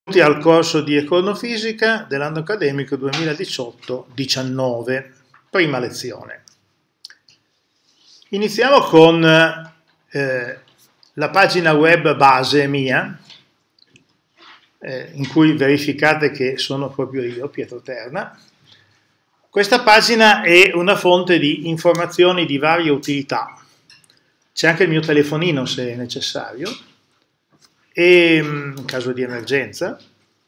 Al corso di Econofisica dell'anno accademico 2018-19, prima lezione. Iniziamo con la pagina web base mia, in cui verificate che sono proprio io, Pietro Terna. Questa pagina è una fonte di informazioni di varia utilità. C'è anche il mio telefonino se è necessario, e in caso di emergenza.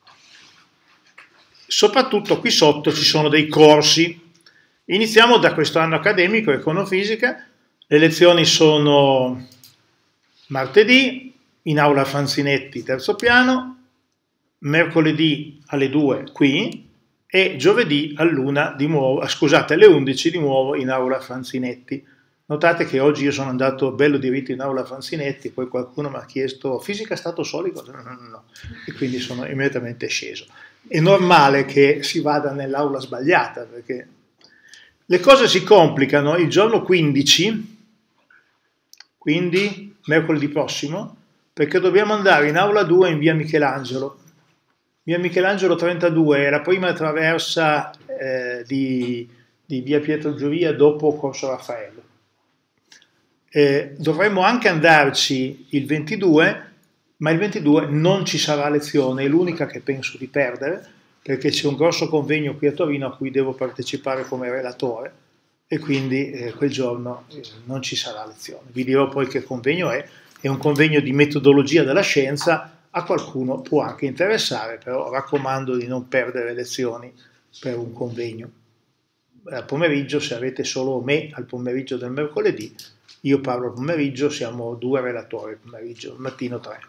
Soprattutto qui sotto ci sono dei corsi. Iniziamo da questo anno accademico Econofisica. Le lezioni sono martedì in aula Fanzinetti, terzo piano, mercoledì alle 2 qui e giovedì all'una di nuovo, scusate, alle 11 di nuovo in aula Fanzinetti. Notate che oggi io sono andato bello diritto in aula Fanzinetti, poi qualcuno mi ha chiesto fisica stato solido? No. E quindi sono immediatamente sceso. È normale che si vada nell'aula sbagliata, perché le cose si complicano il giorno 15, quindi mercoledì prossimo, perché dobbiamo andare in aula 2 in via Michelangelo. Via Michelangelo 32 è la prima traversa di via Pietro Giuria dopo Corso Raffaello. Dovremmo anche andarci il 22, ma il 22 non ci sarà lezione, è l'unica che penso di perdere, perché c'è un grosso convegno qui a Torino a cui devo partecipare come relatore e quindi quel giorno non ci sarà lezione. Vi dirò poi che convegno è un convegno di metodologia della scienza, a qualcuno può anche interessare, però raccomando di non perdere lezioni per un convegno. Al pomeriggio, se avete solo me al pomeriggio del mercoledì, io parlo al pomeriggio, siamo 2 relatori al pomeriggio, al mattino 3.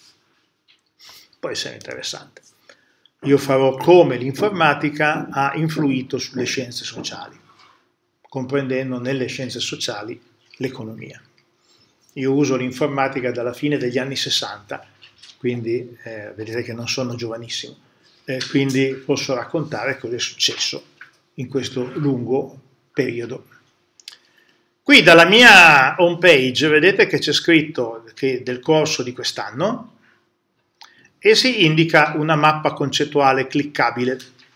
Può essere interessante. Io farò come l'informatica ha influito sulle scienze sociali, comprendendo nelle scienze sociali l'economia. Io uso l'informatica dalla fine degli anni 60, quindi vedete che non sono giovanissimo, quindi posso raccontare cosa è successo in questo lungo periodo. Qui dalla mia home page vedete che c'è scritto che del corso di quest'anno e si indica una mappa concettuale cliccabile.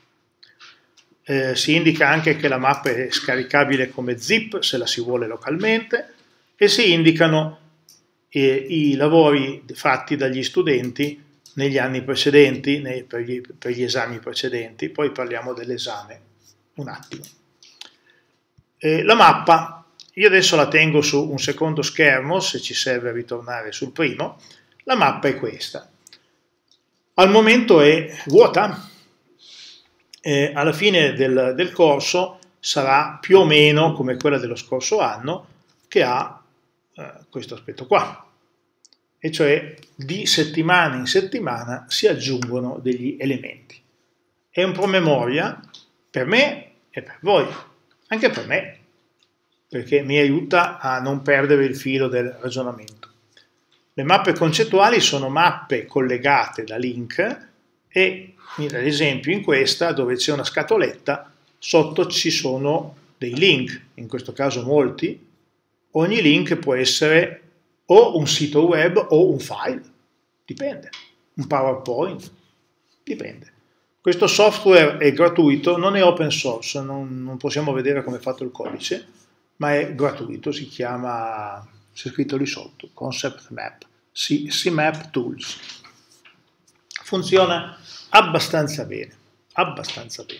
Si indica anche che la mappa è scaricabile come zip se la si vuole localmente e si indicano i lavori fatti dagli studenti negli anni precedenti, per gli esami precedenti. Poi parliamo dell'esame un attimo. La mappa. Io adesso la tengo su un secondo schermo, se ci serve ritornare sul primo. La mappa è questa. Al momento è vuota. Alla fine del corso sarà più o meno come quella dello scorso anno, che ha questo aspetto qua. E cioè di settimana in settimana si aggiungono degli elementi. È un promemoria per me e per voi, anche per me, perché mi aiuta a non perdere il filo del ragionamento. Le mappe concettuali sono mappe collegate da link e, ad esempio, in questa, dove c'è una scatoletta, sotto ci sono dei link, in questo caso molti. Ogni link può essere o un sito web o un file, dipende, un PowerPoint, dipende. Questo software è gratuito, non è open source, non possiamo vedere come è fatto il codice, ma è gratuito, si chiama, c'è scritto lì sotto, Concept Map, CMap Tools. Funziona abbastanza bene, abbastanza bene.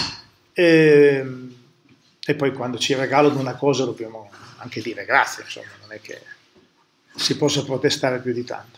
E poi quando ci regalano una cosa dobbiamo anche dire grazie, insomma, non è che si possa protestare più di tanto.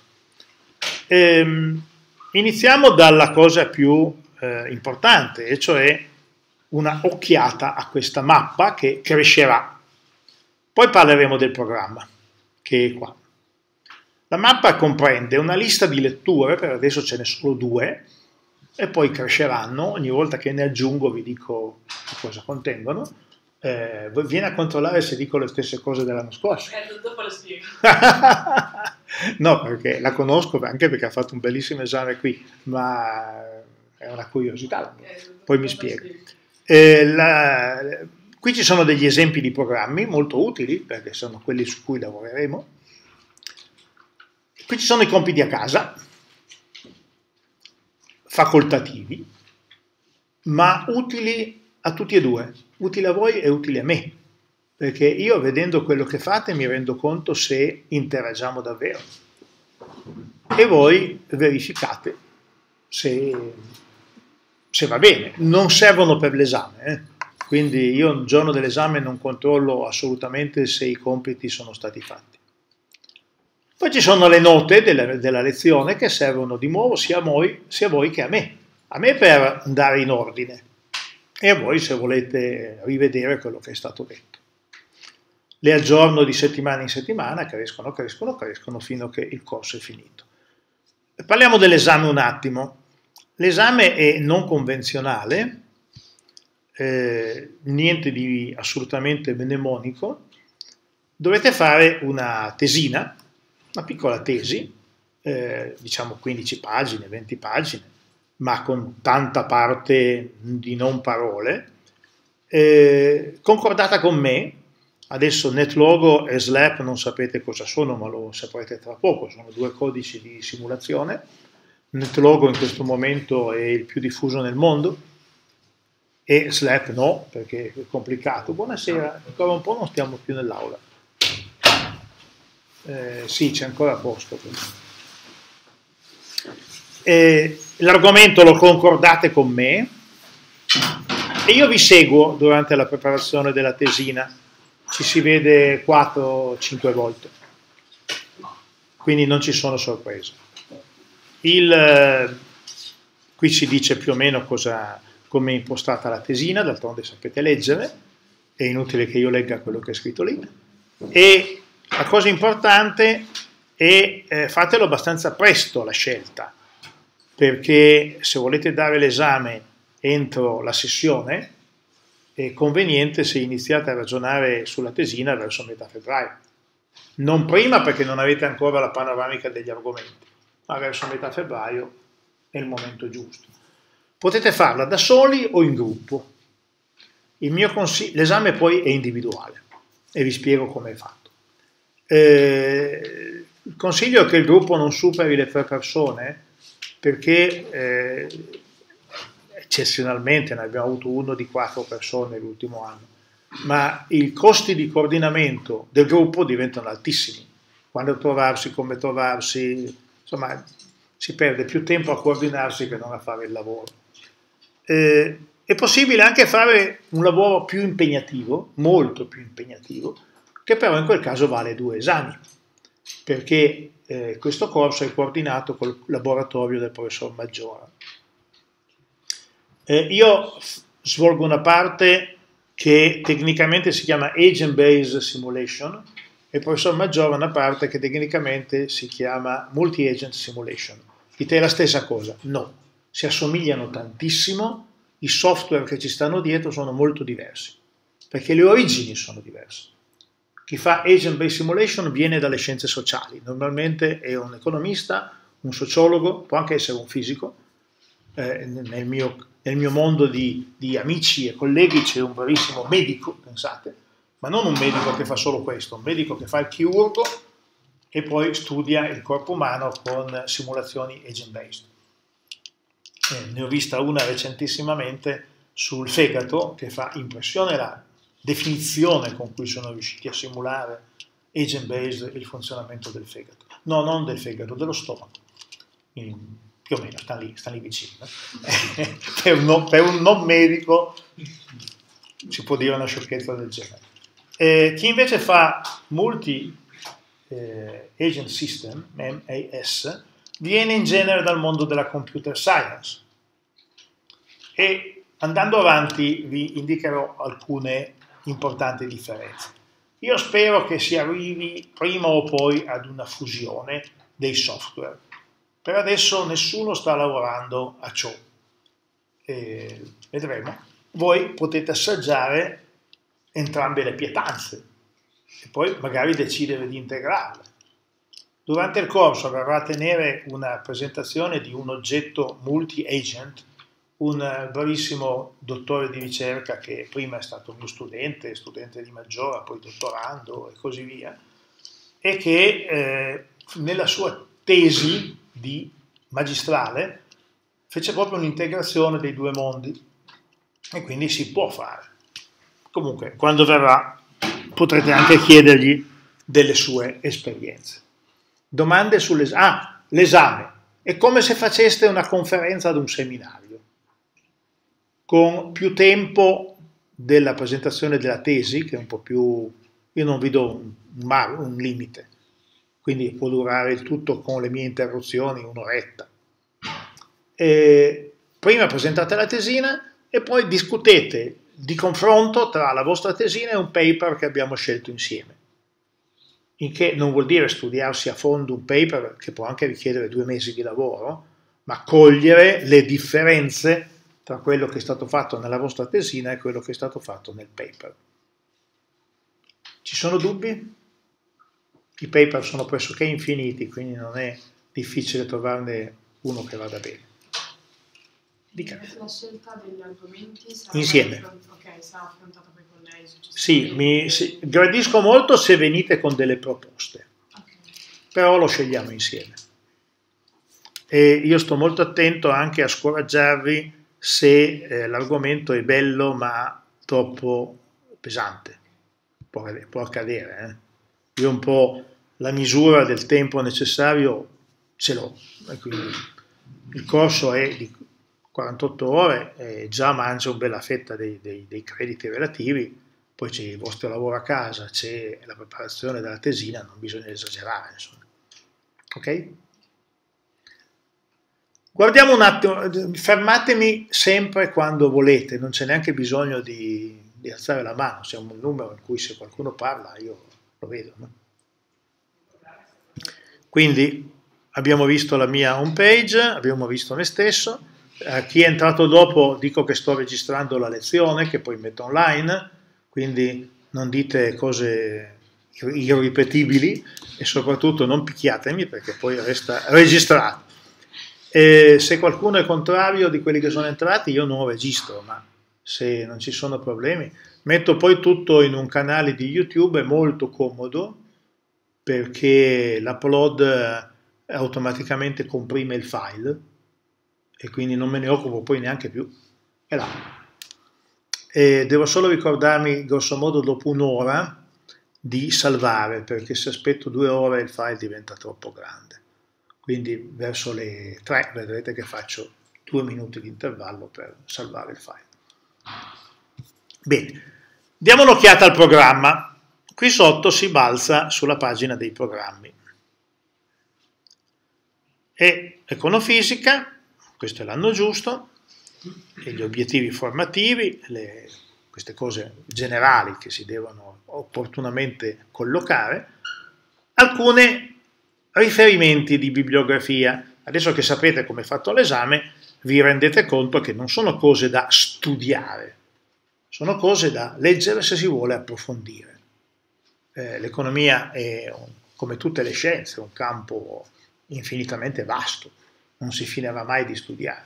Iniziamo dalla cosa più importante, e cioè una occhiata a questa mappa che crescerà. Poi parleremo del programma, che è qua. La mappa comprende una lista di letture, per adesso ce ne sono 2, e poi cresceranno, ogni volta che ne aggiungo vi dico cosa contengono. Vieni a controllare se dico le stesse cose dell'anno scorso. Dopo lo spiego. No, perché la conosco, anche perché ha fatto un bellissimo esame qui, ma è una curiosità, poi mi spiego. Qui ci sono degli esempi di programmi molto utili, perché sono quelli su cui lavoreremo. Qui ci sono i compiti a casa. facoltativi, ma utili a tutti e due, utili a voi e utili a me, perché io vedendo quello che fate mi rendo conto se interagiamo davvero e voi verificate se va bene. Non servono per l'esame, quindi io il giorno dell'esame non controllo assolutamente se i compiti sono stati fatti. Poi ci sono le note della lezione che servono di nuovo sia a voi che a me per andare in ordine e a voi se volete rivedere quello che è stato detto. Le aggiorno di settimana in settimana, crescono fino a che il corso è finito. Parliamo dell'esame un attimo. L'esame è non convenzionale, niente di assolutamente mnemonico. Dovete fare una tesina, una piccola tesi, diciamo 15 pagine, 20 pagine, ma con tanta parte di non parole, concordata con me. Adesso NetLogo e SLAP non sapete cosa sono, ma lo saprete tra poco, sono due codici di simulazione. NetLogo in questo momento è il più diffuso nel mondo e SLAP no, perché è complicato. Buonasera, ancora un po' non stiamo più nell'aula. Sì, c'è ancora posto. L'argomento lo concordate con me e io vi seguo durante la preparazione della tesina. Ci si vede 4-5 volte, quindi non ci sono sorprese. Qui ci dice più o meno come è impostata la tesina, d'altronde sapete leggere, è inutile che io legga quello che è scritto lì. E la cosa importante è fatelo abbastanza presto la scelta, perché se volete dare l'esame entro la sessione, è conveniente se iniziate a ragionare sulla tesina verso metà febbraio. Non prima perché non avete ancora la panoramica degli argomenti, ma verso metà febbraio è il momento giusto. Potete farla da soli o in gruppo. Il mio consiglio, l'esame poi è individuale e vi spiego come è fatto. Il consiglio è che il gruppo non superi le 3 persone perché eccezionalmente ne abbiamo avuto uno di 4 persone l'ultimo anno, ma i costi di coordinamento del gruppo diventano altissimi. Quando trovarsi, come trovarsi, insomma, si perde più tempo a coordinarsi che non a fare il lavoro. È possibile anche fare un lavoro più impegnativo, molto più impegnativo, che però in quel caso vale 2 esami, perché questo corso è coordinato col laboratorio del professor Maggiora. Io svolgo una parte che tecnicamente si chiama Agent Based Simulation e il professor Maggiora una parte che tecnicamente si chiama Multi-Agent Simulation. Dite la stessa cosa? No, si assomigliano tantissimo, i software che ci stanno dietro sono molto diversi, perché le origini sono diverse. Chi fa Agent Based Simulation viene dalle scienze sociali, normalmente è un economista, un sociologo, può anche essere un fisico. Nel mio mondo di amici e colleghi c'è un bravissimo medico, pensate, ma non un medico che fa solo questo, un medico che fa il chirurgo e poi studia il corpo umano con simulazioni agent-based. Ne ho vista una recentissimamente sul fegato che fa impressione la definizione con cui sono riusciti a simulare agent-based il funzionamento del fegato. No, non del fegato, dello stomaco. Più o meno, sta lì vicino. Per un non medico si può dire una sciocchezza del genere. Chi invece fa multi-agent system, MAS, viene in genere dal mondo della computer science. E andando avanti vi indicherò alcune importanti differenze. Io spero che si arrivi prima o poi ad una fusione dei software. Per adesso nessuno sta lavorando a ciò, vedremo. Voi potete assaggiare entrambe le pietanze e poi magari decidere di integrarle. Durante il corso verrà a tenere una presentazione di un oggetto multi-agent, un bravissimo dottore di ricerca che prima è stato mio studente di Maggiora, poi dottorando e così via, e che nella sua tesi di magistrale fece proprio un'integrazione dei due mondi e quindi si può fare. Comunque, quando verrà potrete anche chiedergli delle sue esperienze. Domande sull'esame. Ah, l'esame. È come se faceste una conferenza ad un seminario, con più tempo della presentazione della tesi, che è un po' più... Io non vi do un limite, quindi può durare il tutto con le mie interruzioni un'oretta. Prima presentate la tesina e poi discutete di confronto tra la vostra tesina e un paper che abbiamo scelto insieme. Il che non vuol dire studiarsi a fondo un paper che può anche richiedere 2 mesi di lavoro, ma cogliere le differenze tra quello che è stato fatto nella vostra tesina e quello che è stato fatto nel paper. Ci sono dubbi? I paper sono pressoché infiniti, quindi non è difficile trovarne uno che vada bene. Dica. La scelta degli argomenti sarà insieme. Sarà affrontata poi con lei successivamente. Sì, gradisco molto se venite con delle proposte, però lo scegliamo insieme. E io sto molto attento anche a scoraggiarvi se l'argomento è bello ma troppo pesante. Può accadere. Io un po' la misura del tempo necessario ce l'ho, quindi il corso è di 48 ore e già mangia una bella fetta dei crediti relativi, poi c'è il vostro lavoro a casa, c'è la preparazione della tesina, non bisogna esagerare, insomma. Ok? Guardiamo un attimo, fermatemi sempre quando volete, non c'è neanche bisogno di alzare la mano, siamo un numero in cui se qualcuno parla io lo vedo. No? Quindi abbiamo visto la mia home page, abbiamo visto me stesso. Chi è entrato dopo dico che sto registrando la lezione che poi metto online, quindi non dite cose irripetibili e soprattutto non picchiatemi perché poi resta registrato. E se qualcuno è contrario di quelli che sono entrati io non registro, ma se non ci sono problemi metto poi tutto in un canale di YouTube, è molto comodo perché l'upload automaticamente comprime il file e quindi non me ne occupo poi neanche più, è là. E devo solo ricordarmi grosso modo dopo un'ora di salvare, perché se aspetto 2 ore il file diventa troppo grande, quindi verso le 3 vedrete che faccio 2 minuti di intervallo per salvare il file. Bene, diamo un'occhiata al programma. Qui sotto si balza sulla pagina dei programmi e econofisica, questo è l'anno giusto, e gli obiettivi formativi, queste cose generali che si devono opportunamente collocare, alcuni riferimenti di bibliografia. Adesso che sapete come è fatto l'esame, vi rendete conto che non sono cose da studiare, sono cose da leggere se si vuole approfondire. L'economia è, come tutte le scienze, un campo infinitamente vasto, non si finirà mai di studiare.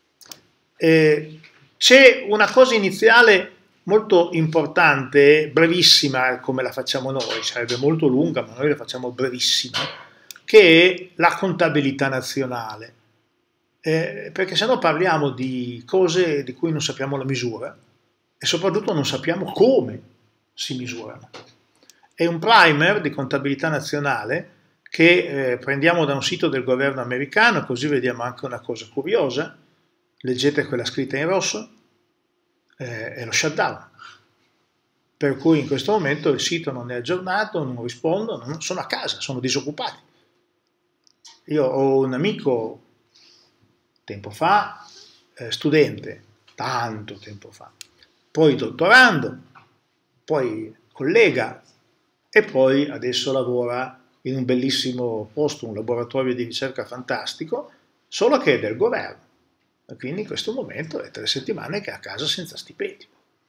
C'è una cosa iniziale molto importante, brevissima come la facciamo noi, sarebbe molto lunga ma noi la facciamo brevissima, che è la contabilità nazionale, perché se no parliamo di cose di cui non sappiamo la misura e soprattutto non sappiamo come si misurano. È un primer di contabilità nazionale che prendiamo da un sito del governo americano, così vediamo anche una cosa curiosa. Leggete quella scritta in rosso, è lo shutdown, per cui in questo momento il sito non è aggiornato, non rispondo, sono a casa, sono disoccupati. Io ho un amico, tempo fa, studente, tanto tempo fa, poi dottorando, poi collega e poi adesso lavora in un bellissimo posto, un laboratorio di ricerca fantastico, solo che è del governo. E quindi in questo momento è 3 settimane che è a casa senza stipendio.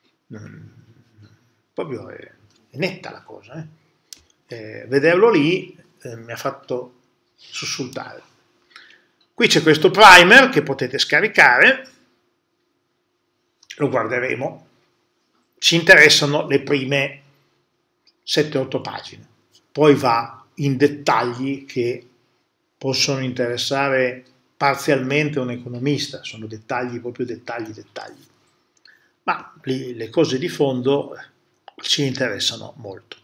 Proprio è netta la cosa. Vederlo lì mi ha fatto sussultare. Qui c'è questo primer che potete scaricare, lo guarderemo. Ci interessano le prime 7-8 pagine, poi va in dettagli che possono interessare parzialmente un economista, sono dettagli, proprio dettagli, ma le cose di fondo ci interessano molto.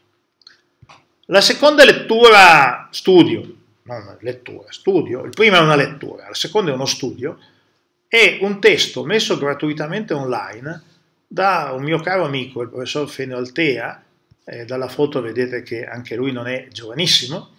La seconda lettura, studio, non lettura, studio, il primo è una lettura, la seconda è uno studio, è un testo messo gratuitamente online da un mio caro amico, il professor Fenio Altea, dalla foto vedete che anche lui non è giovanissimo.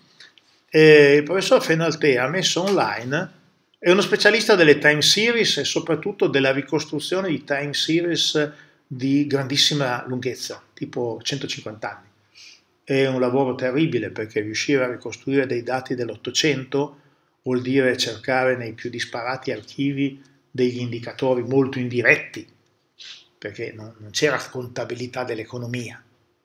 Il professor Fenio Altea ha messo online, è uno specialista delle time series e soprattutto della ricostruzione di time series di grandissima lunghezza, tipo 150 anni. È un lavoro terribile perché riuscire a ricostruire dei dati dell'800 vuol dire cercare nei più disparati archivi degli indicatori molto indiretti, perché non c'era contabilità dell'economia.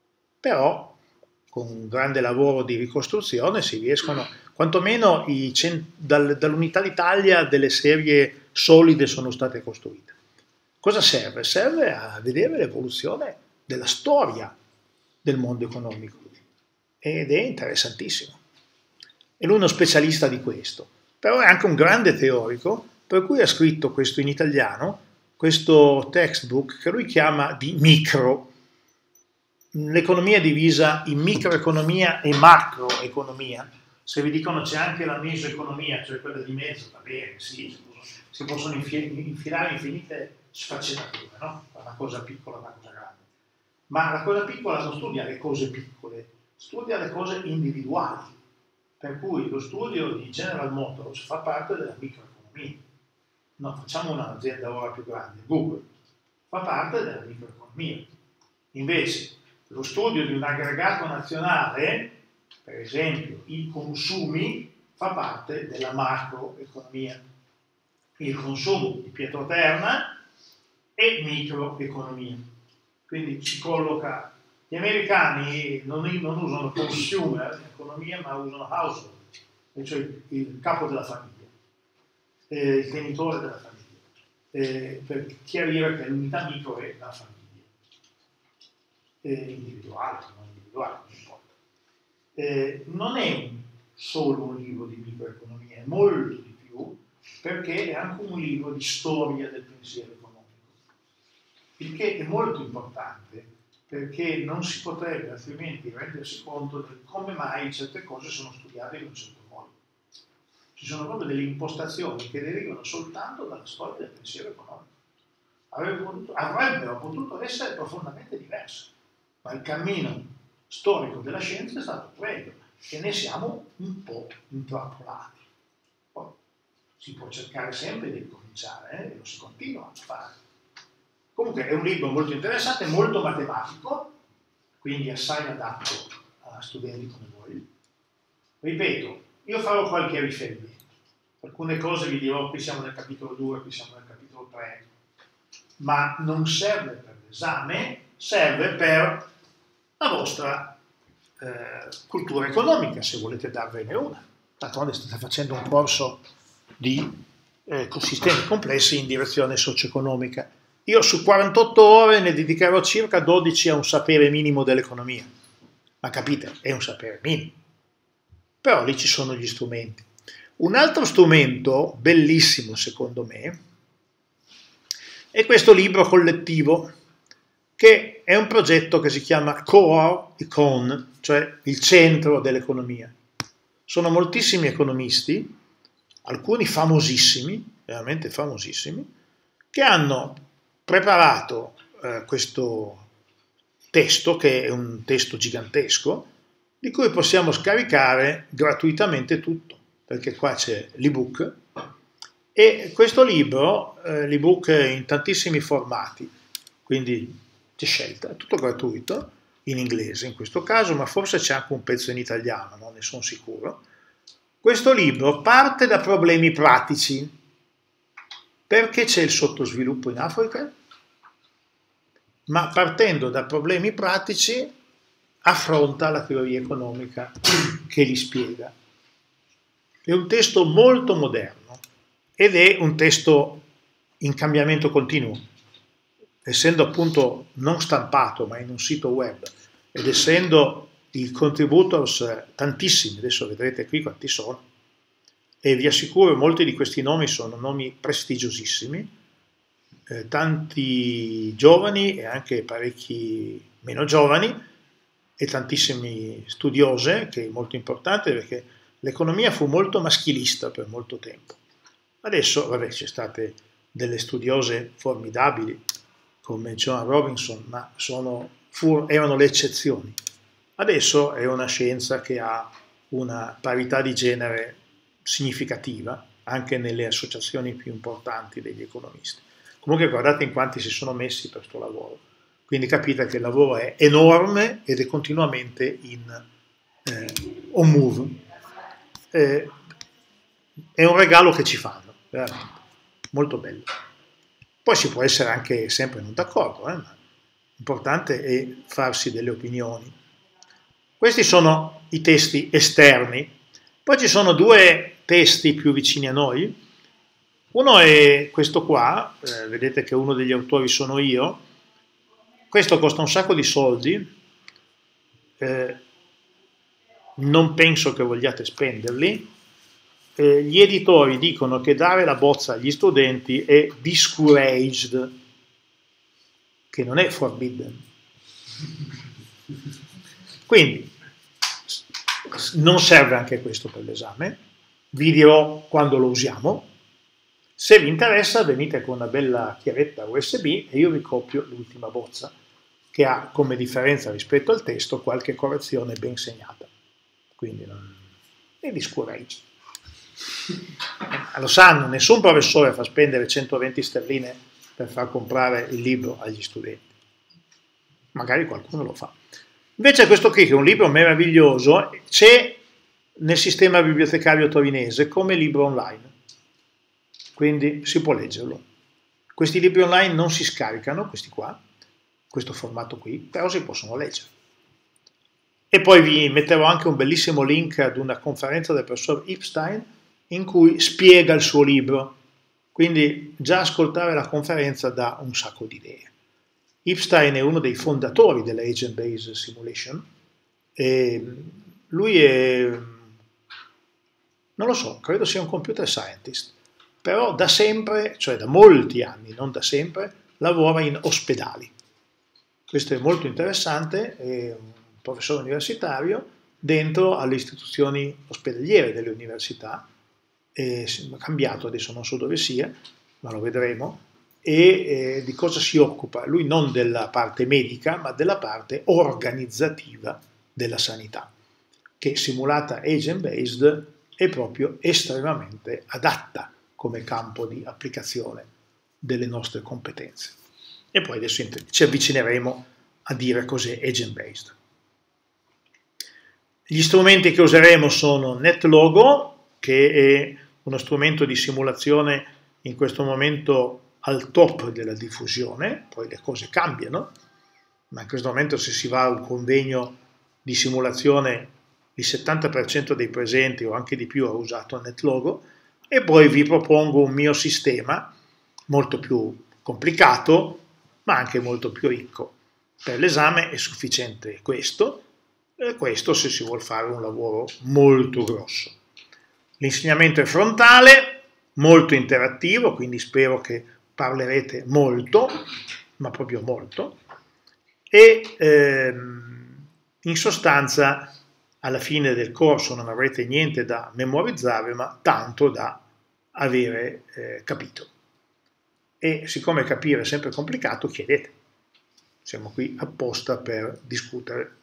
Però con un grande lavoro di ricostruzione si riescono, quantomeno dall'Unità d'Italia delle serie solide sono state costruite. Cosa serve? Serve a vedere l'evoluzione della storia del mondo economico ed è interessantissimo. E lui è uno specialista di questo, però è anche un grande teorico, per cui ha scritto questo in italiano, questo textbook che lui chiama di micro. L'economia è divisa in microeconomia e macroeconomia. Se vi dicono c'è anche la mesoeconomia, cioè quella di mezzo, va bene, sì, si possono infilare infinite sfaccettature, no? Una cosa piccola, una cosa grande. Ma la cosa piccola non studia le cose piccole, studia le cose individuali. Per cui lo studio di General Motors fa parte della microeconomia. No, facciamo un'azienda ora più grande, Google, fa parte della microeconomia. Invece, lo studio di un aggregato nazionale, per esempio i consumi, fa parte della macroeconomia. Il consumo di Pietroterna è microeconomia. Quindi si colloca. Gli americani non usano consumer in economia, ma usano household, cioè il capo della famiglia, il tenitore della famiglia, per chiarire che l'unità micro è la famiglia. Individuale, non importa. Non è solo un libro di microeconomia, è molto di più, perché è anche un libro di storia del pensiero economico, il che è molto importante, perché non si potrebbe altrimenti rendersi conto di come mai certe cose sono studiate in un certo modo. Ci sono proprio delle impostazioni che derivano soltanto dalla storia del pensiero economico. Avrebbero potuto essere profondamente diverse, ma il cammino storico della scienza è stato quello e ne siamo un po' intrappolati. Poi si può cercare sempre di ricominciare e lo si continua a fare. Comunque è un libro molto interessante, molto matematico, quindi assai adatto a studenti come voi. Ripeto, io farò qualche riferimento. Alcune cose vi dirò, qui siamo nel capitolo 2, qui siamo nel capitolo 3, ma non serve per l'esame, serve per la vostra cultura economica, se volete darvene una. D'altronde state facendo un corso di sistemi complessi in direzione socio-economica. Io su 48 ore ne dedicherò circa 12 a un sapere minimo dell'economia, ma capite, è un sapere minimo. Però lì ci sono gli strumenti. Un altro strumento bellissimo secondo me è questo libro collettivo, che è un progetto che si chiama Core Econ, cioè il centro dell'economia. Sono moltissimi economisti, alcuni famosissimi, veramente famosissimi, che hanno preparato questo testo, che è un testo gigantesco, di cui possiamo scaricare gratuitamente tutto, perché qua c'è l'ebook, e questo libro, l'ebook in tantissimi formati, quindi c'è scelta, è tutto gratuito, in inglese in questo caso, ma forse c'è anche un pezzo in italiano, non ne sono sicuro. Questo libro parte da problemi pratici. Perché c'è il sottosviluppo in Africa? Ma partendo da problemi pratici affronta la teoria economica che li spiega. È un testo molto moderno ed è un testo in cambiamento continuo, essendo appunto non stampato ma in un sito web ed essendo i contributors tantissimi, adesso vedrete qui quanti sono, e vi assicuro molti di questi nomi sono nomi prestigiosissimi, tanti giovani e anche parecchi meno giovani e tantissimi studiose, che è molto importante perché l'economia fu molto maschilista per molto tempo. Adesso, vabbè, c'è state delle studiose formidabili come Joan Robinson, ma erano le eccezioni. Adesso è una scienza che ha una parità di genere significativa anche nelle associazioni più importanti degli economisti. Comunque guardate in quanti si sono messi per questo lavoro, quindi capite che il lavoro è enorme ed è continuamente on move. È un regalo che ci fanno, veramente, molto bello. Poi si può essere anche sempre non d'accordo, ma l'importante è farsi delle opinioni. Questi sono i testi esterni. Poi ci sono due testi più vicini a noi. Uno è questo qua, vedete che uno degli autori sono io. Questo costa un sacco di soldi, non penso che vogliate spenderli. Gli editori dicono che dare la bozza agli studenti è discouraged, che non è forbidden. Quindi non serve anche questo per l'esame, vi dirò quando lo usiamo. Se vi interessa venite con una bella chiavetta USB e io vi copio l'ultima bozza, che ha come differenza rispetto al testo qualche correzione ben segnata. Quindi è discouraged. Lo sanno, nessun professore fa spendere 120 sterline per far comprare il libro agli studenti. Magari qualcuno lo fa. Invece questo qui, che è un libro meraviglioso, c'è nel sistema bibliotecario torinese come libro online. Quindi si può leggerlo. Questi libri online non si scaricano, questi qua, questo formato qui, però si possono leggere. E poi vi metterò anche un bellissimo link ad una conferenza del professor Epstein in cui spiega il suo libro. Quindi già ascoltare la conferenza dà un sacco di idee. Epstein è uno dei fondatori della Agent-Based Simulation e lui è, non lo so, credo sia un computer scientist, però da sempre, cioè da molti anni, non da sempre, lavora in ospedali. Questo è molto interessante, è un professore universitario dentro alle istituzioni ospedaliere delle università, è cambiato, adesso non so dove sia, ma lo vedremo, e di cosa si occupa? Lui non della parte medica, ma della parte organizzativa della sanità, che simulata agent-based è proprio estremamente adatta come campo di applicazione delle nostre competenze. E poi adesso ci avvicineremo a dire cos'è agent-based. Gli strumenti che useremo sono NetLogo, che è uno strumento di simulazione in questo momento al top della diffusione, poi le cose cambiano, ma in questo momento se si va a un convegno di simulazione il 70% dei presenti o anche di più ha usato NetLogo, e poi vi propongo un mio sistema molto più complicato, ma anche molto più ricco. Per l'esame è sufficiente questo, e questo se si vuole fare un lavoro molto grosso. L'insegnamento è frontale, molto interattivo, quindi spero che parlerete molto, ma proprio molto, e in sostanza alla fine del corso non avrete niente da memorizzare, ma tanto da avere capito. E siccome capire è sempre complicato, chiedete. Siamo qui apposta per discutere.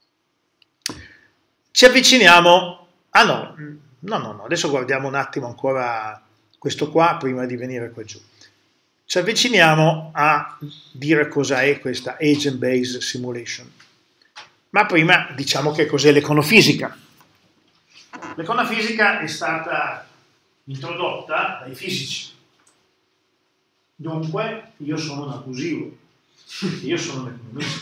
Ci avviciniamo. Ah no, adesso guardiamo un attimo ancora questo qua prima di venire qua giù. Ci avviciniamo a dire cosa è questa Agent-Based Simulation. Ma prima diciamo che cos'è l'econofisica. L'econofisica è stata introdotta dai fisici. Dunque io sono un abusivo, io sono un economista.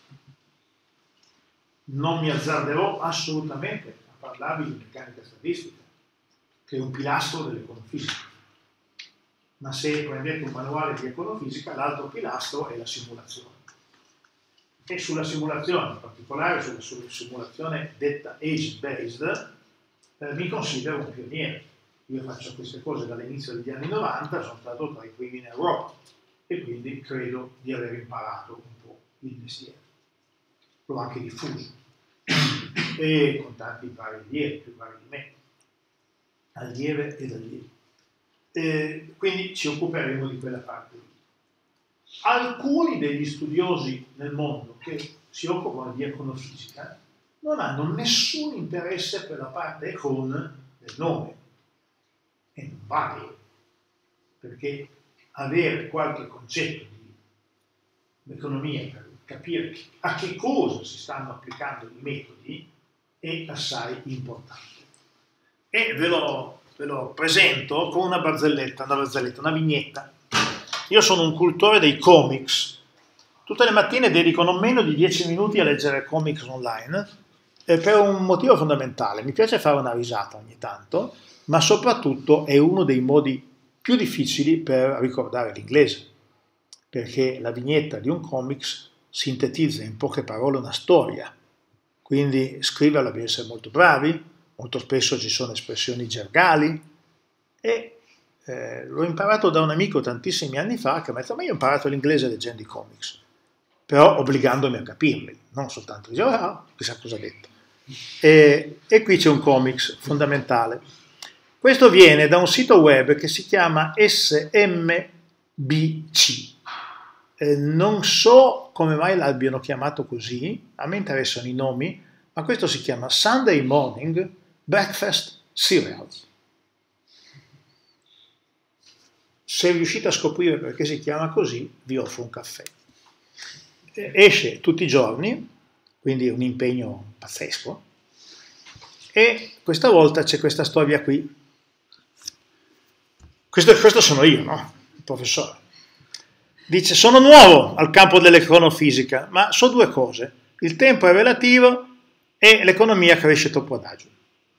Non mi azzarderò assolutamente a parlarvi di meccanica statistica, che è un pilastro dell'econofisica. Ma se prendete un manuale di econofisica, l'altro pilastro è la simulazione. E sulla simulazione, in particolare sulla simulazione detta agent-based, mi considero un pioniere. io faccio queste cose dall'inizio degli anni 90, sono stato tra i primi in Europa e quindi credo di aver imparato un po' il mestiere. L'ho anche diffuso e con tanti vari allievi, più vari di me, allieve ed allievi. Quindi ci occuperemo di quella parte lì. Alcuni degli studiosi nel mondo che si occupano di econofisica non hanno nessun interesse per la parte econ del nome. E non va bene, perché avere qualche concetto di economia per capire a che cosa si stanno applicando i metodi è assai importante. E ve lo presento con una barzelletta, una vignetta. Io sono un cultore dei comics. Tutte le mattine dedico non meno di 10 minuti a leggere comics online per un motivo fondamentale. Mi piace fare una risata ogni tanto, ma soprattutto è uno dei modi più difficili per ricordare l'inglese, perché la vignetta di un comics sintetizza in poche parole una storia, quindi scriverla deve essere molto bravi, molto spesso ci sono espressioni gergali e l'ho imparato da un amico tantissimi anni fa che mi ha detto: ma io ho imparato l'inglese leggendo i comics, però obbligandomi a capirli, non soltanto dire chissà cosa ha detto. E qui c'è un comics fondamentale. Questo viene da un sito web che si chiama SMBC. Non so come mai l'abbiano chiamato così, a me interessano i nomi, ma questo si chiama Sunday Morning Breakfast Cereals. Se riuscite a scoprire perché si chiama così, vi offro un caffè. Esce tutti i giorni, quindi è un impegno pazzesco, e questa volta c'è questa storia qui. Questo sono io, no? Il professore. Dice: sono nuovo al campo dell'econofisica, ma so due cose: il tempo è relativo e l'economia cresce troppo adagio.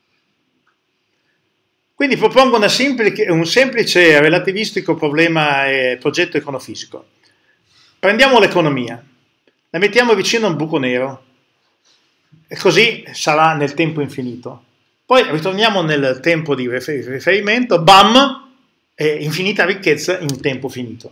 Quindi propongo un semplice relativistico problema e progetto econofisico. Prendiamo l'economia, la mettiamo vicino a un buco nero e così sarà nel tempo infinito. Poi ritorniamo nel tempo di riferimento, bam, e infinita ricchezza in tempo finito.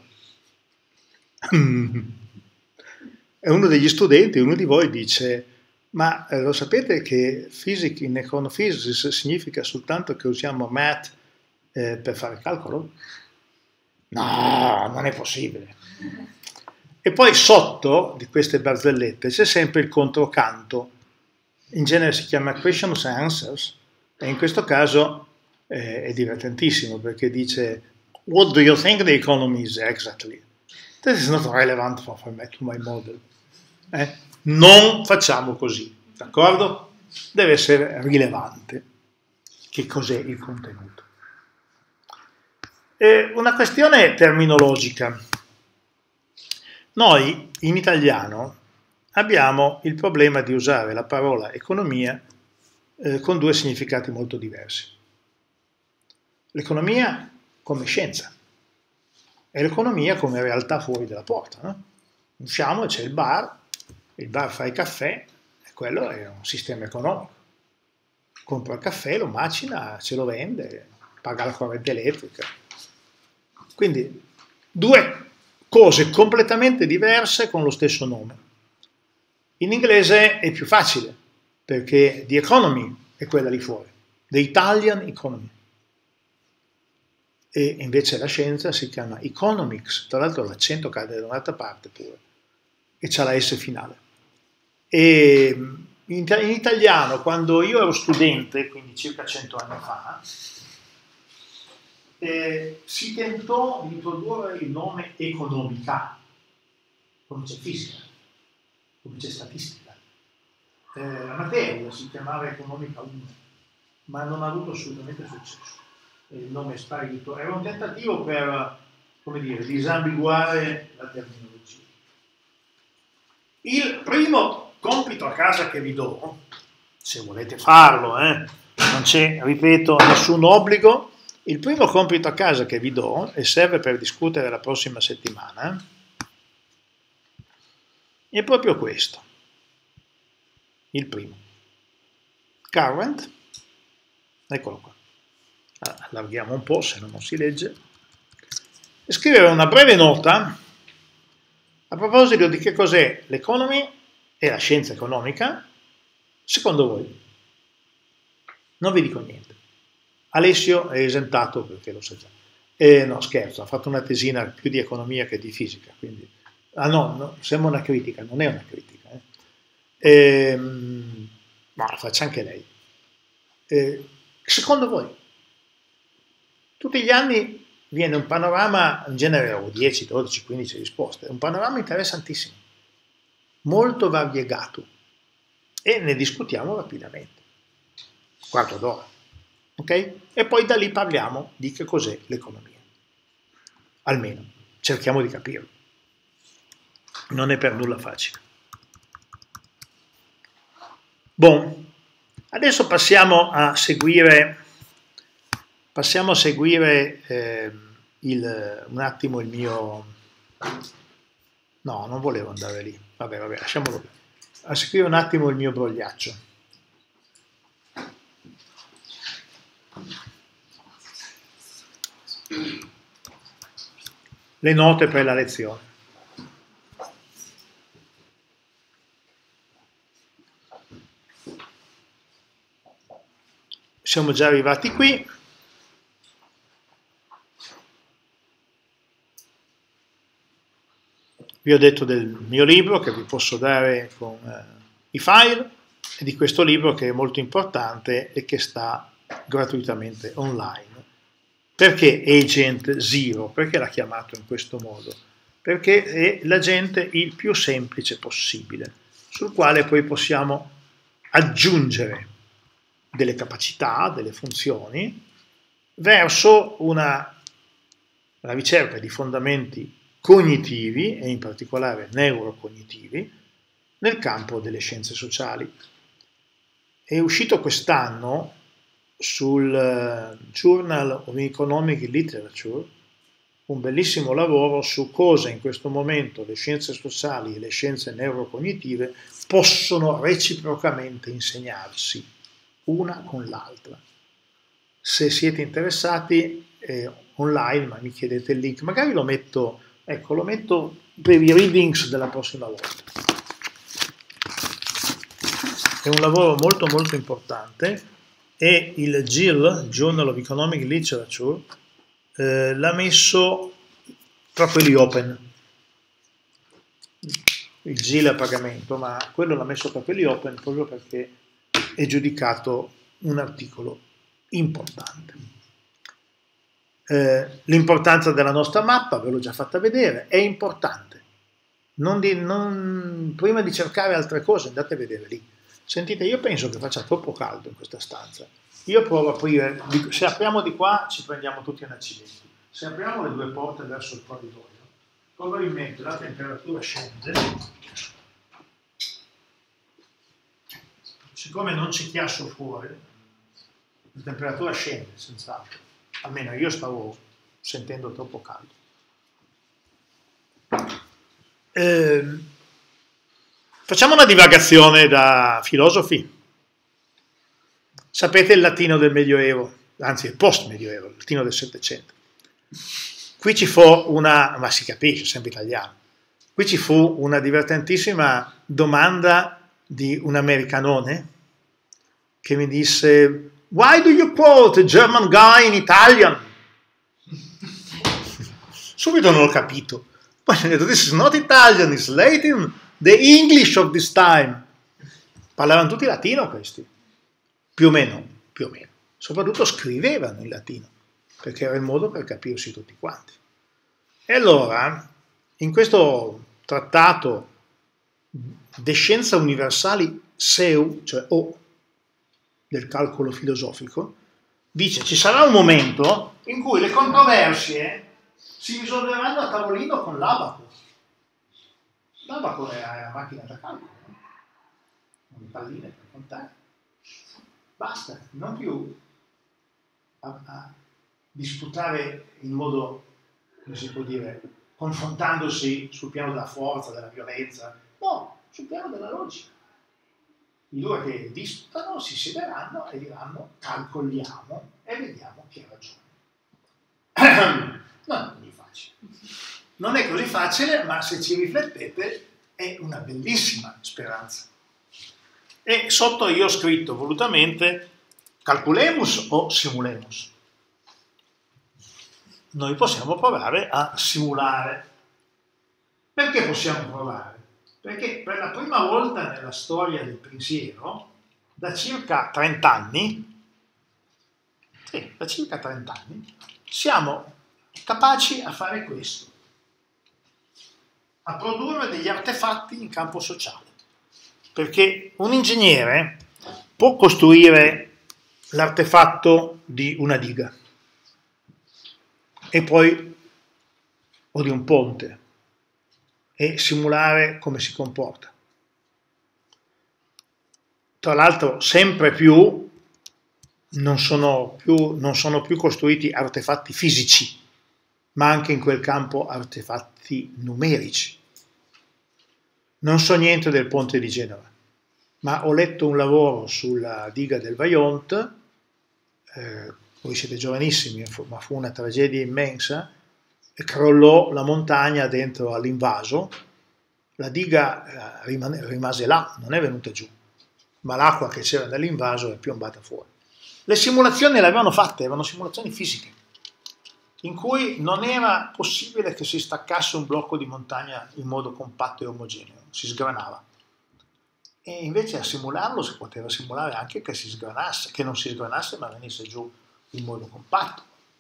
E uno degli studenti, uno di voi dice: ma lo sapete che physics in econophysics significa soltanto che usiamo math per fare il calcolo? No, non è possibile. E poi sotto di queste barzellette c'è sempre il controcanto, in genere si chiama questions and answers, e in questo caso è divertentissimo perché dice: what do you think the economy is exactly? This is not relevant to my model. Non facciamo così, d'accordo? Deve essere rilevante. Che cos'è il contenuto? Una questione terminologica. Noi in italiano abbiamo il problema di usare la parola economia con due significati molto diversi. L'economia come scienza e l'economia come realtà fuori dalla porta, no? Usciamo e c'è il bar fa il caffè e quello è un sistema economico. Compra il caffè, lo macina, ce lo vende, paga la corrente elettrica. Quindi due cose completamente diverse con lo stesso nome. In inglese è più facile perché the economy è quella lì fuori, the Italian economy. E invece la scienza si chiama economics, tra l'altro l'accento cade da un'altra parte pure, e c'ha la S finale. E in italiano, quando io ero studente, quindi circa 100 anni fa, si tentò di introdurre il nome economica, come c'è fisica, come c'è statistica. La materia si chiamava economica 1, ma non ha avuto assolutamente successo. Il nome è sparito. Era un tentativo per, come dire, disambiguare la terminologia. Il primo compito a casa che vi do, se volete farlo, non c'è, ripeto, nessun obbligo, il primo compito a casa che vi do, e serve per discutere la prossima settimana, è proprio questo. Il primo. Current, eccolo qua. allarghiamo un po', se no non si legge, e scrivere una breve nota a proposito di che cos'è l'economy e la scienza economica, secondo voi. Non vi dico niente. Alessio è esentato perché lo sa già. No, scherzo, ha fatto una tesina più di economia che di fisica, quindi... Ah no, sembra una critica, non è una critica. Ma la faccia anche lei. Secondo voi, tutti gli anni viene un panorama, in genere ho 10, 12, 15 risposte, un panorama interessantissimo, molto variegato, e ne discutiamo rapidamente, quarto d'ora, ok? E poi da lì parliamo di che cos'è l'economia, almeno cerchiamo di capirlo, non è per nulla facile. Bon, adesso passiamo a seguire un attimo il mio... No, non volevo andare lì. Vabbè, lasciamolo lì. A seguire un attimo il mio brogliaccio. Le note per la lezione. Siamo già arrivati qui. Vi ho detto del mio libro che vi posso dare con i file e di questo libro che è molto importante e che sta gratuitamente online. Perché Agent Zero? Perché l'ha chiamato in questo modo? Perché è l'agente il più semplice possibile, sul quale poi possiamo aggiungere delle capacità, delle funzioni, verso la ricerca di fondamenti cognitivi e in particolare neurocognitivi nel campo delle scienze sociali. È uscito quest'anno sul Journal of Economic Literature un bellissimo lavoro su cosa in questo momento le scienze sociali e le scienze neurocognitive possono reciprocamente insegnarsi una con l'altra. Se siete interessati online, ma mi chiedete il link, magari lo metto per i readings della prossima volta. È un lavoro molto molto importante e il JEL, Journal of Economic Literature, l'ha messo tra quelli open. Il JEL a pagamento, ma quello l'ha messo tra quelli open proprio perché è giudicato un articolo importante. L'importanza della nostra mappa, ve l'ho già fatta vedere, è importante. Prima di cercare altre cose andate a vedere lì. Sentite, io penso che faccia troppo caldo in questa stanza. Io provo a aprire, se apriamo di qua ci prendiamo tutti in accidenti. Se apriamo le due porte verso il corridoio, probabilmente la temperatura scende. Siccome non c'è chiasso fuori, la temperatura scende senz'altro. Almeno io stavo sentendo troppo caldo. Facciamo una divagazione da filosofi. Sapete il latino del Medioevo, anzi il post-Medioevo, il latino del Settecento. Qui ci fu ma si capisce, sempre italiano, qui ci fu una divertentissima domanda di un americanone che mi disse: "Why do you quote a German guy in Italian?" Subito non ho capito. Poi ho detto: "This is not Italian, it's Latin, the English of this time." Parlavano tutti latino questi, più o meno. Soprattutto scrivevano in latino, perché era il modo per capirsi tutti quanti. E allora, in questo trattato De Scienza Universali Seu, cioè O, del calcolo filosofico, dice: ci sarà un momento in cui le controversie si risolveranno a tavolino con l'abaco. L'abaco è la macchina da calcolo, no? Con le palline per contare. Basta, non più a disputare in modo, come si può dire, confrontandosi sul piano della forza, della violenza, no, sul piano della logica. I due che disputano si siederanno e diranno: calcoliamo e vediamo chi ha ragione. Non è così facile. Non è così facile, ma se ci riflettete è una bellissima speranza. E sotto io ho scritto volutamente calculemus o simulemus. Noi possiamo provare a simulare. Perché possiamo provare? Perché per la prima volta nella storia del pensiero, da circa 30 anni, siamo capaci a fare questo, a produrre degli artefatti in campo sociale. Perché un ingegnere può costruire l'artefatto di una diga e poi o di un ponte e simulare come si comporta. Tra l'altro sempre più non sono più costruiti artefatti fisici, ma anche in quel campo artefatti numerici. Non so niente del ponte di Genova, ma ho letto un lavoro sulla diga del Vajont, voi siete giovanissimi, ma fu una tragedia immensa, e crollò la montagna dentro all'invaso, la diga rimase là, non è venuta giù, ma l'acqua che c'era nell'invaso è piombata fuori. Le simulazioni le avevano fatte, erano simulazioni fisiche, in cui non era possibile che si staccasse un blocco di montagna in modo compatto e omogeneo, si sgranava. E invece a simularlo si poteva simulare anche che si sgranasse, che non si sgranasse ma venisse giù in modo compatto.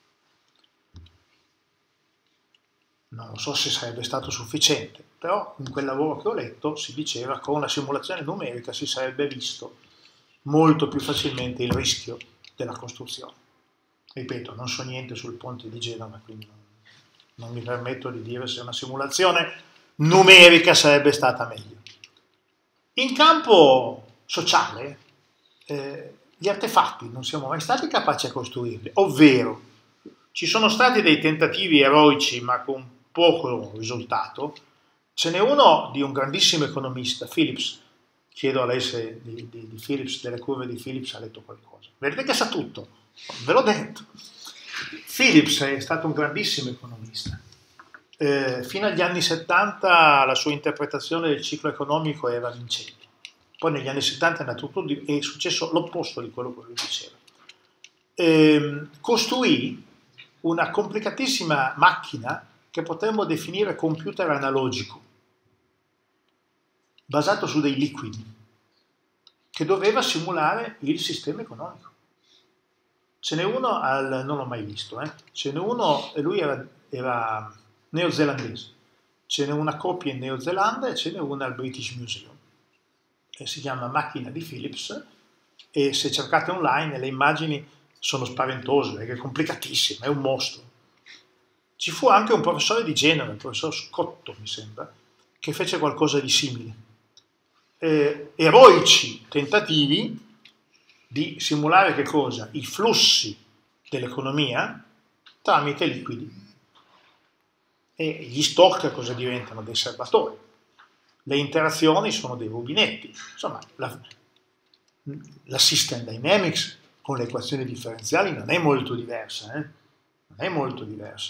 Non so se sarebbe stato sufficiente, però in quel lavoro che ho letto si diceva che con la simulazione numerica si sarebbe visto molto più facilmente il rischio della costruzione. Ripeto, non so niente sul ponte di Genova, quindi non mi permetto di dire se una simulazione numerica sarebbe stata meglio. In campo sociale, gli artefatti non siamo mai stati capaci a costruirli, ovvero ci sono stati dei tentativi eroici ma con poco risultato. Ce n'è uno di un grandissimo economista, Phillips. Chiedo a lei se di Phillips, delle curve di Phillips ha letto qualcosa. Vedete che sa tutto, ve l'ho detto. Phillips è stato un grandissimo economista. Fino agli anni 70 la sua interpretazione del ciclo economico era vincente. Poi negli anni 70 è successo l'opposto di quello che lui diceva. Costruì una complicatissima macchina che potremmo definire computer analogico, basato su dei liquidi, che doveva simulare il sistema economico. Ce n'è uno, non l'ho mai visto, ce n'è uno, e lui era neozelandese, ce n'è una copia in Neozelanda e ce n'è una al British Museum, e si chiama Macchina di Phillips, e se cercate online le immagini sono spaventose, perché è complicatissima, è un mostro. Ci fu anche un professore di Genova, il professor Scotto, mi sembra, che fece qualcosa di simile. Eroici tentativi di simulare che cosa? I flussi dell'economia tramite liquidi. E gli stock cosa diventano? Dei serbatoi. Le interazioni sono dei rubinetti. Insomma, la System Dynamics con le equazioni differenziali non è molto diversa, non è molto diversa.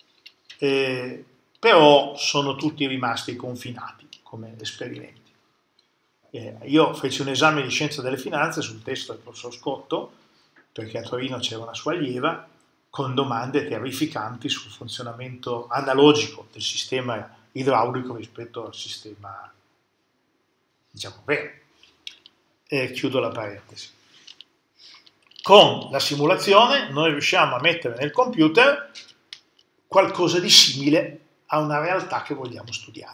Però sono tutti rimasti confinati come esperimenti. Io feci un esame di scienza delle finanze sul testo del professor Scotto, perché a Torino c'era una sua allieva, con domande terrificanti sul funzionamento analogico del sistema idraulico rispetto al sistema, diciamo, vero. Chiudo la parentesi. Con la simulazione noi riusciamo a mettere nel computer qualcosa di simile a una realtà che vogliamo studiare.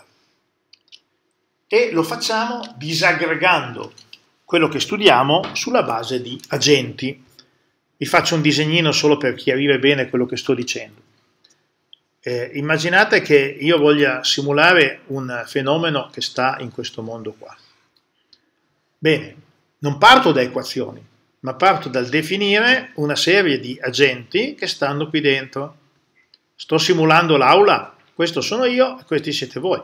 E lo facciamo disaggregando quello che studiamo sulla base di agenti. Vi faccio un disegnino solo per chiarire bene quello che sto dicendo. Immaginate che io voglia simulare un fenomeno che sta in questo mondo qua. Bene, non parto da equazioni, ma parto dal definire una serie di agenti che stanno qui dentro. Sto simulando l'aula, questo sono io e questi siete voi.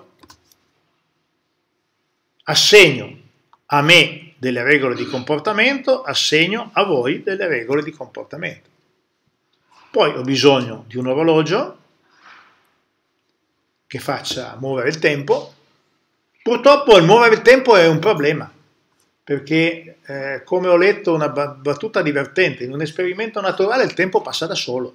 Assegno a me delle regole di comportamento, assegno a voi delle regole di comportamento. Poi ho bisogno di un orologio che faccia muovere il tempo. Purtroppo il muovere il tempo è un problema, perché come ho letto una battuta divertente, in un esperimento naturale il tempo passa da solo.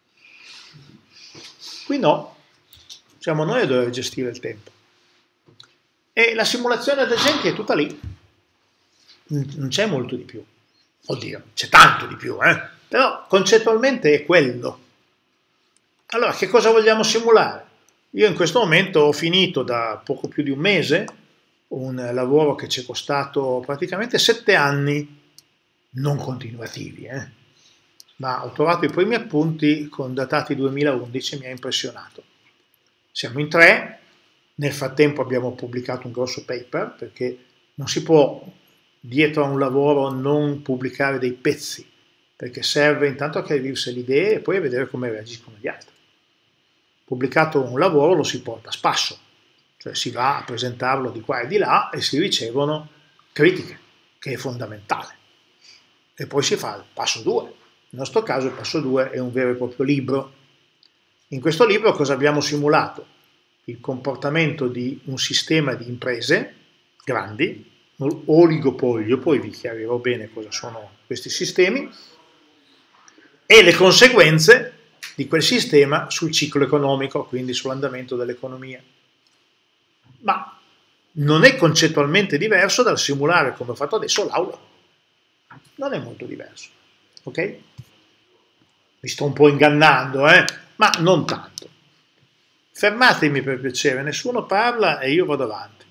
Qui no, siamo noi a dover gestire il tempo. E la simulazione ad esempio è tutta lì, non c'è molto di più. Oddio, c'è tanto di più, però concettualmente è quello. Allora, che cosa vogliamo simulare? Io in questo momento ho finito da poco più di un mese un lavoro che ci è costato praticamente 7 anni, non continuativi, ma ho trovato i primi appunti con datati 2011 e mi ha impressionato. Siamo in 3, nel frattempo abbiamo pubblicato un grosso paper, perché non si può dietro a un lavoro non pubblicare dei pezzi, perché serve intanto a chiarirsi le idee e poi a vedere come reagiscono gli altri. Pubblicato un lavoro lo si porta a spasso, cioè si va a presentarlo di qua e di là e si ricevono critiche, che è fondamentale. E poi si fa il passo 2. Nel nostro caso il passo 2 è un vero e proprio libro. In questo libro cosa abbiamo simulato? Il comportamento di un sistema di imprese grandi, oligopolio, poi vi chiarirò bene cosa sono questi sistemi, e le conseguenze di quel sistema sul ciclo economico, quindi sull'andamento dell'economia. Ma non è concettualmente diverso dal simulare, come ho fatto adesso, l'aula. Non è molto diverso, ok? Mi sto un po' ingannando, ma non tanto. Fermatemi per piacere, nessuno parla e io vado avanti.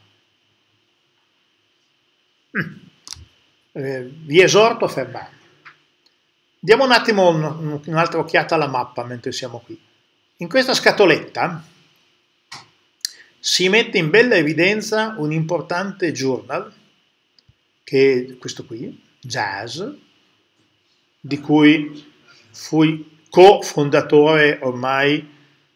Vi esorto a fermarmi. Diamo un attimo un'altra occhiata alla mappa mentre siamo qui. In questa scatoletta si mette in bella evidenza un importante journal, che è questo qui, JASS, di cui fui cofondatore ormai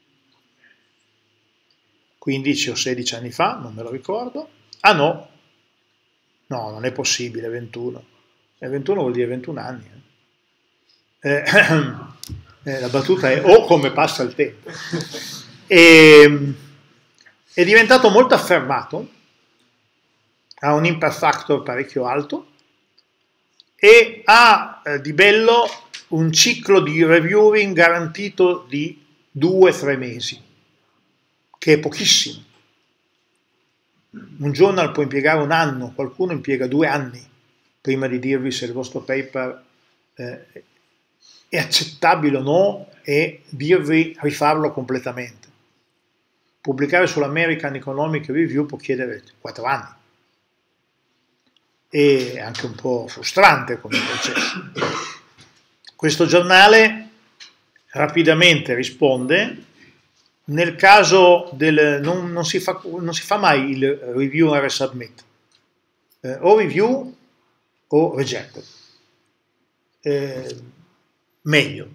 15 o 16 anni fa, non me lo ricordo. Ah no, non è possibile, 21. E 21 vuol dire 21 anni. La battuta è come passa il tempo. È diventato molto affermato, ha un impact factor parecchio alto e ha di bello un ciclo di reviewing garantito di 2-3 mesi, che è pochissimo. Un journal può impiegare un anno, qualcuno impiega 2 anni prima di dirvi se il vostro paper è accettabile o no e dirvi rifarlo completamente. Pubblicare sull'American Economic Review può chiedere 4 anni. È anche un po' frustrante come processo. Questo giornale rapidamente risponde. Nel caso non si fa mai il review and resubmit, o review o rejected. Meglio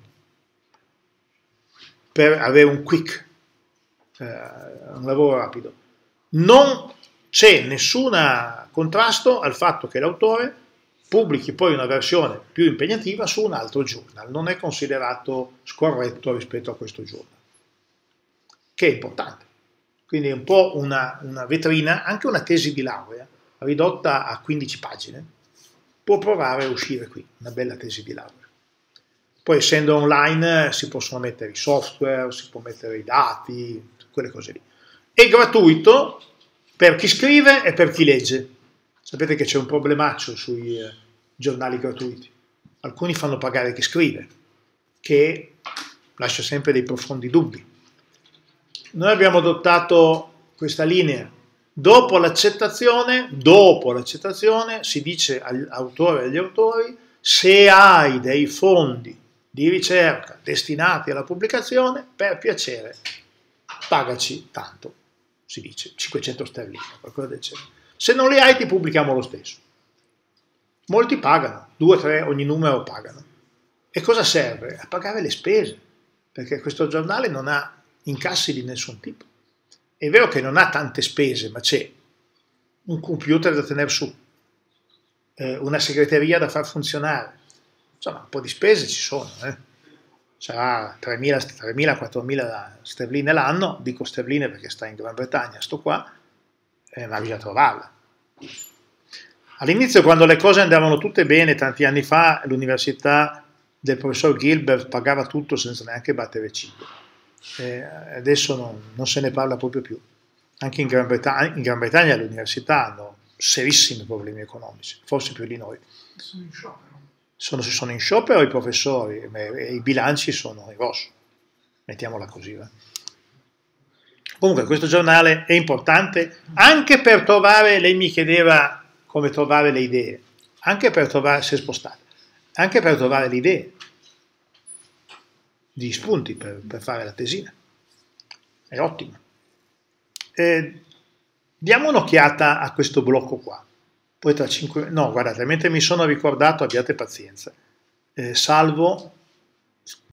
per avere un quick, un lavoro rapido. Non c'è nessun contrasto al fatto che l'autore pubblichi poi una versione più impegnativa su un altro journal, non è considerato scorretto rispetto a questo journal, che è importante. Quindi è un po' una vetrina, anche una tesi di laurea ridotta a 15 pagine può provare a uscire qui, una bella tesi di laurea. Poi essendo online si possono mettere i software, si può mettere i dati, quelle cose lì. È gratuito per chi scrive e per chi legge. Sapete che c'è un problemaccio sui giornali gratuiti. Alcuni fanno pagare chi scrive, che lascia sempre dei profondi dubbi. Noi abbiamo adottato questa linea. Dopo l'accettazione si dice all'autore e agli autori: se hai dei fondi di ricerca destinati alla pubblicazione, per piacere, pagaci tanto, si dice, 500 sterline, qualcosa del genere. Se non li hai ti pubblichiamo lo stesso. Molti pagano, 2 o 3 ogni numero pagano. E cosa serve? A pagare le spese, perché questo giornale non ha incassi di nessun tipo. È vero che non ha tante spese, ma c'è un computer da tenere su, una segreteria da far funzionare. Insomma, un po' di spese ci sono. sarà 3.000-4.000 sterline l'anno, dico sterline perché sta in Gran Bretagna, sto qua, ma bisogna trovarla. All'inizio, quando le cose andavano tutte bene, tanti anni fa, l'università del professor Gilbert pagava tutto senza neanche battere ciglio. Adesso non se ne parla proprio più. Anche in Gran Bretagna le università hanno serissimi problemi economici, forse più di noi. Sono in sciopero. Sono in sciopero i professori e i bilanci sono in rosso, mettiamola così. Comunque questo giornale è importante anche per trovare, lei mi chiedeva come trovare le idee, anche per trovare, se spostate, anche per trovare le idee, gli spunti per fare la tesina. È ottimo. Diamo un'occhiata a questo blocco qua. Poi tra 5... No, guardate, mentre mi sono ricordato, abbiate pazienza. Salvo